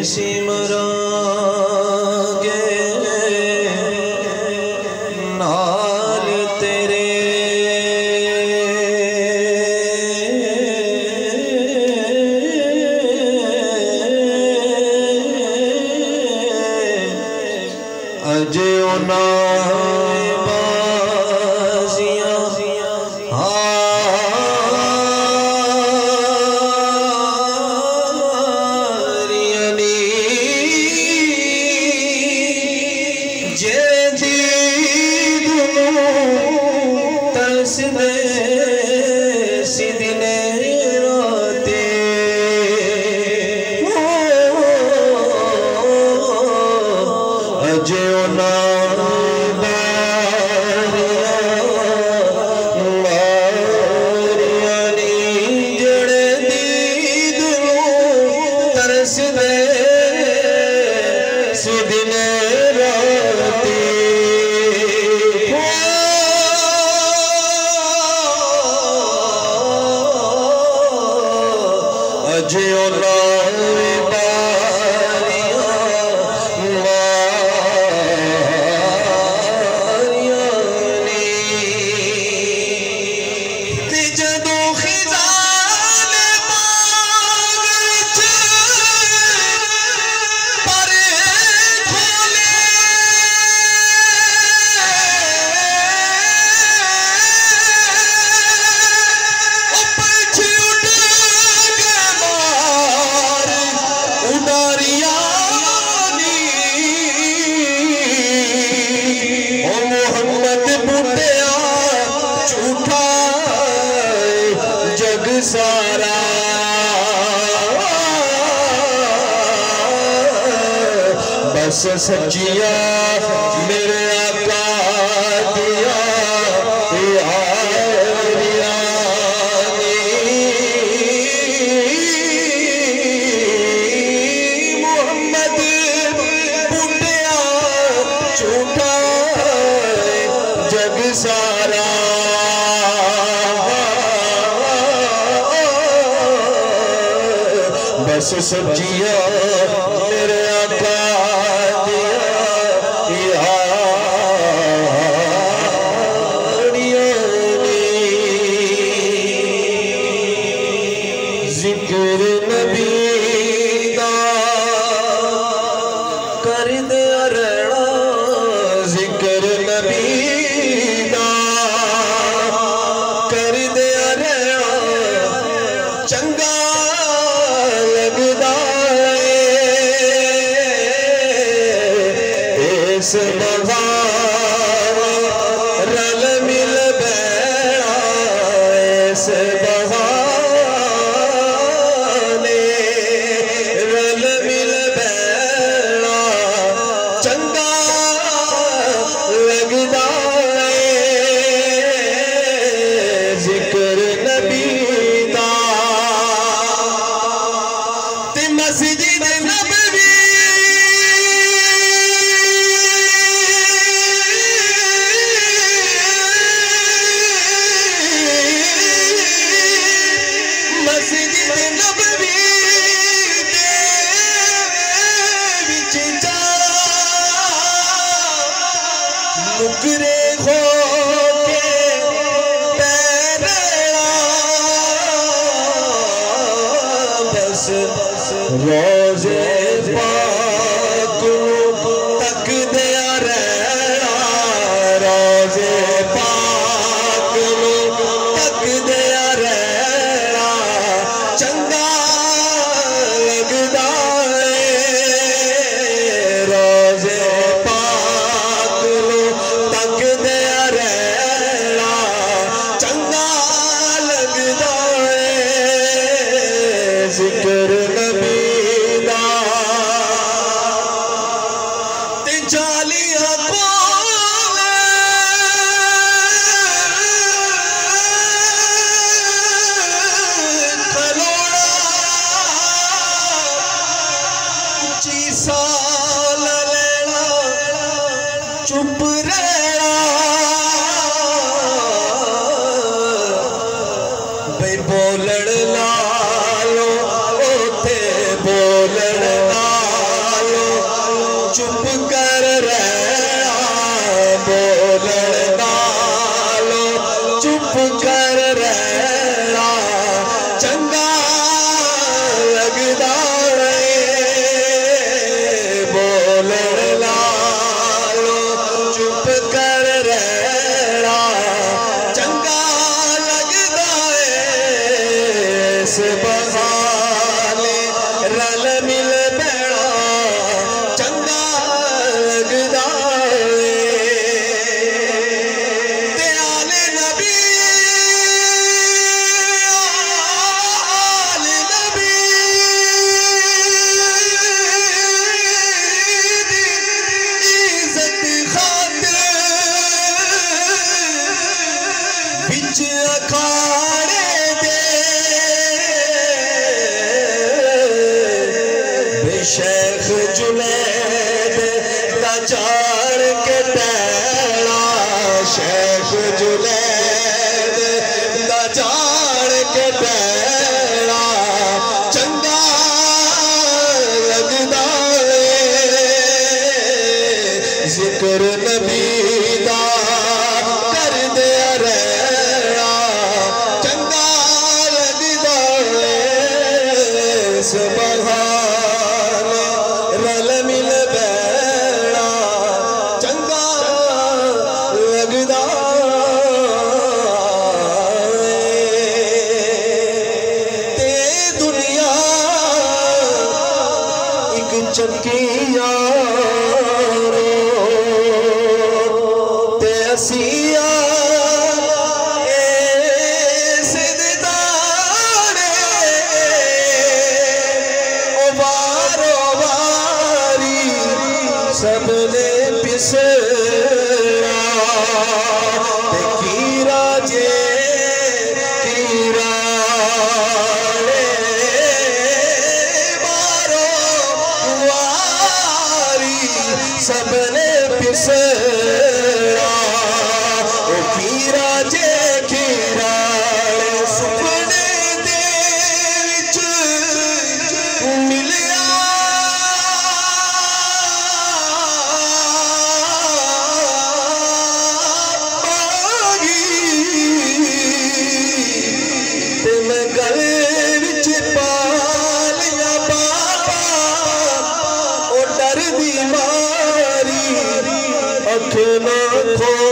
सिमरांगे नाल तेरे अजे उना सारा बस सच्चिया मेरे आका दिया मोहम्मद बुढ़िया झूठा जग सारा बस सब्जियां मेरे आका दिया जिक्र नबी दा कर दिया रहना जिक्र नबी दा कर दिया रहना चंगा रल मिल बैठा इस बहाने रल मिल बैठा चंगा लगदा जिक्र नबी दा ते मस्जिद नबवी मुकरे हो के पैरा बस रोजे पाक तक दिया रहना रोजे पाक तक दिया रहना चंगा लगदा रोजे जिक्र नबी दा ते जालिया कोल खलोड़ा ची साल लेना चुप रहना बई बोलड़ ला बोलना कर रहना चंगा लगदा है बोलण नालों चुप कर रहना चंगा लगदा है इस बहाने रल मिल बैठा चंगा लगदा अखाड़े दे बेशेख जुनैद दा चार के टैला शेख जुनैद दा चार के टैला चंगा लगदा जिक्र नबी दा कर दे बहाने रल मिल बैठा चंगा लगदा ते दुनिया एक चक्किया ते असिया सबने पिसरा कीरा जे कीरा मारो वारी सबने पिसरा कीरा जे कीरा सुपने दे विच मिलिया अख न खो